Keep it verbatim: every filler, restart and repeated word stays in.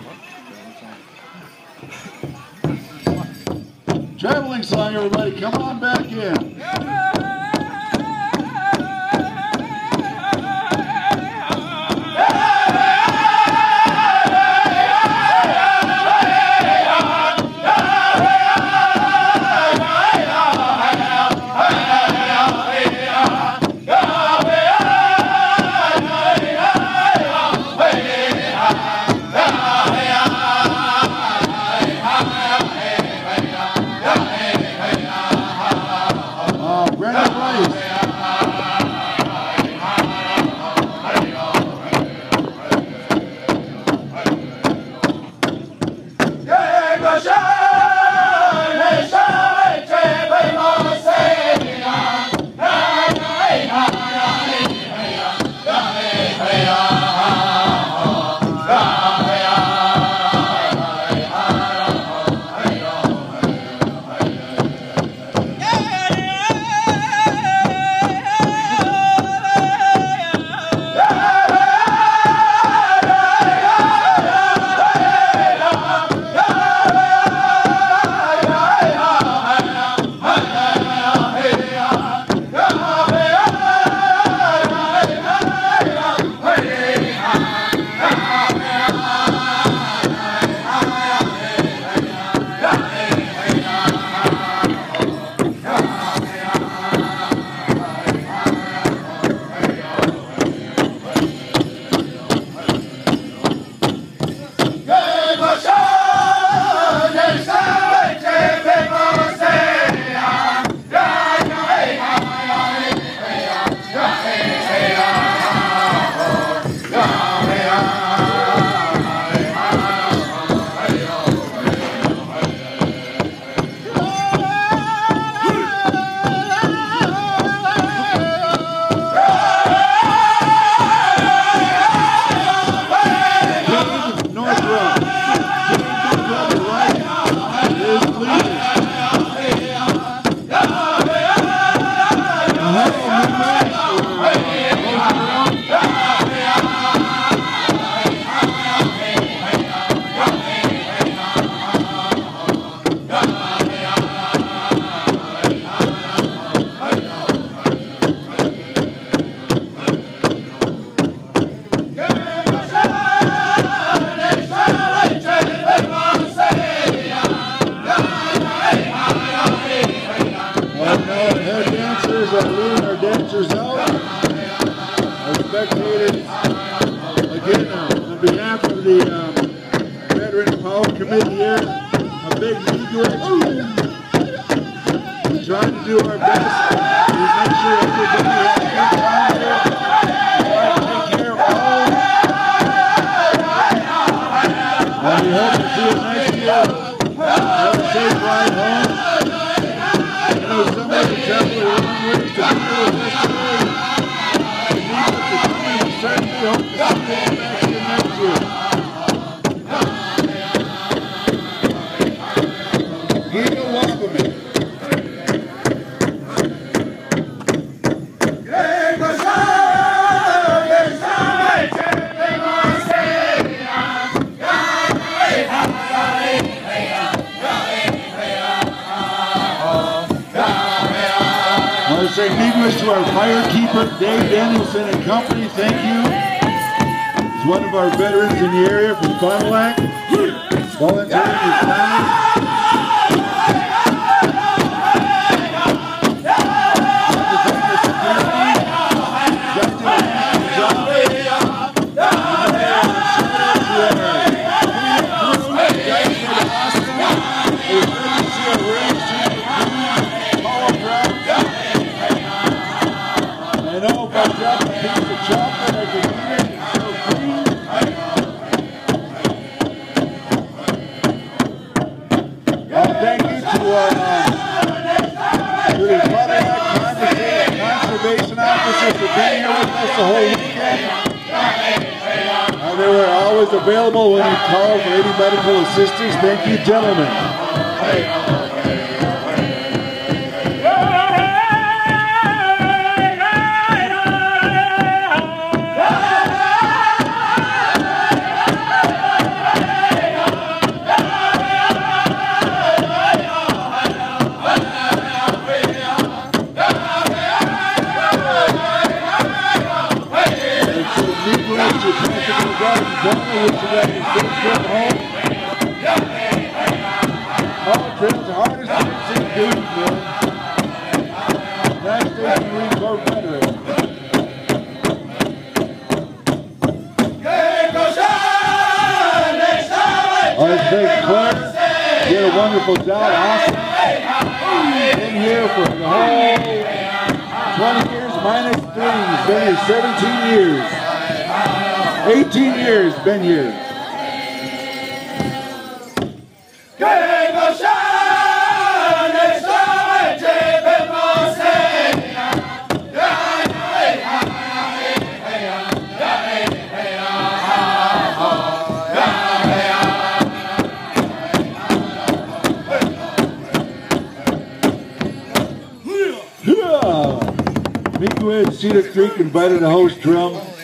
Traveling song, everybody, come on back in. Say needless to our firekeeper, Dave Danielson and company, thank you. He's one of our veterans in the area from Fond du Lac, volunteering his time. The whole weekend. Uh, they were always available when you call for any medical assistance. Thank you, gentlemen. family wish you guys a safe trip home. All trails are hardest things in duty, man. United States Marine Corps veteran. I want to thank Claire. Did a wonderful job. Awesome. Been here for the whole twenty years minus three. He's been here seventeen years. eighteen years been here. Meet with Cedar Creek invited to host drum.